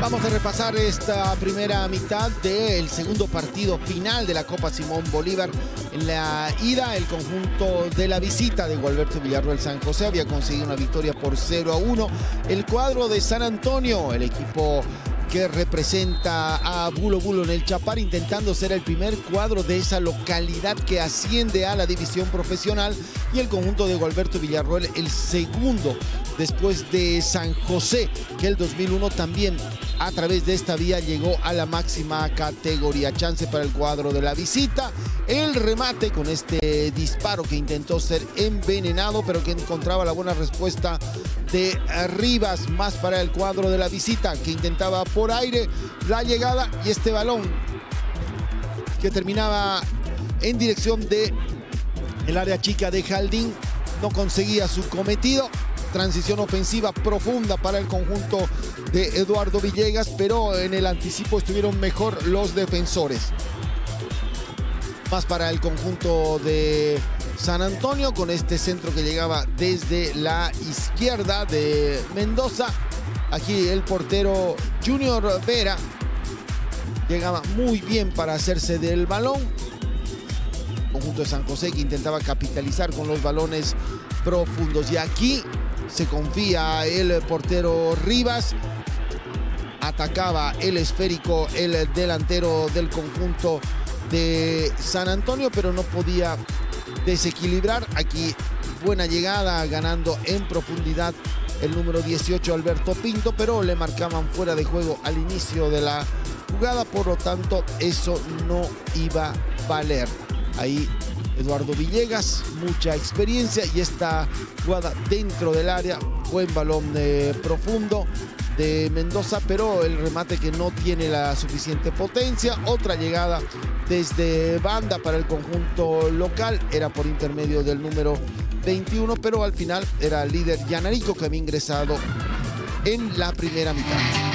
Vamos a repasar esta primera mitad del segundo partido final de la Copa Simón Bolívar. En la ida, el conjunto de la visita de Gualberto Villarroel San José había conseguido una victoria por 0-1. El cuadro de San Antonio, el equipo que representa a Bulo Bulo en el Chapar, intentando ser el primer cuadro de esa localidad que asciende a la división profesional, y el conjunto de Gualberto Villarroel el segundo después de San José, que el 2001 también a través de esta vía llegó a la máxima categoría. Chance para el cuadro de la visita. El remate con este disparo que intentó ser envenenado, pero que encontraba la buena respuesta de Rivas. Más para el cuadro de la visita, que intentaba por aire la llegada, y este balón que terminaba en dirección de el área chica de Jaldín no conseguía su cometido. Transición ofensiva profunda para el conjunto de Eduardo Villegas, pero en el anticipo estuvieron mejor los defensores. Más para el conjunto de San Antonio, con este centro que llegaba desde la izquierda de Mendoza. Aquí el portero Junior Vera llegaba muy bien para hacerse del balón. Conjunto de San José que intentaba capitalizar con los balones profundos, y aquí se confía el portero Rivas. Atacaba el esférico el delantero del conjunto de San Antonio, pero no podía desequilibrar. Aquí buena llegada, ganando en profundidad el número 18 Alberto Pinto, pero le marcaban fuera de juego al inicio de la jugada, por lo tanto eso no iba a valer. Ahí Eduardo Villegas, mucha experiencia, y esta jugada dentro del área, buen balón profundo de Mendoza, pero el remate que no tiene la suficiente potencia. Otra llegada desde banda para el conjunto local, era por intermedio del número 21, pero al final era el líder Yanarico, que había ingresado en la primera mitad.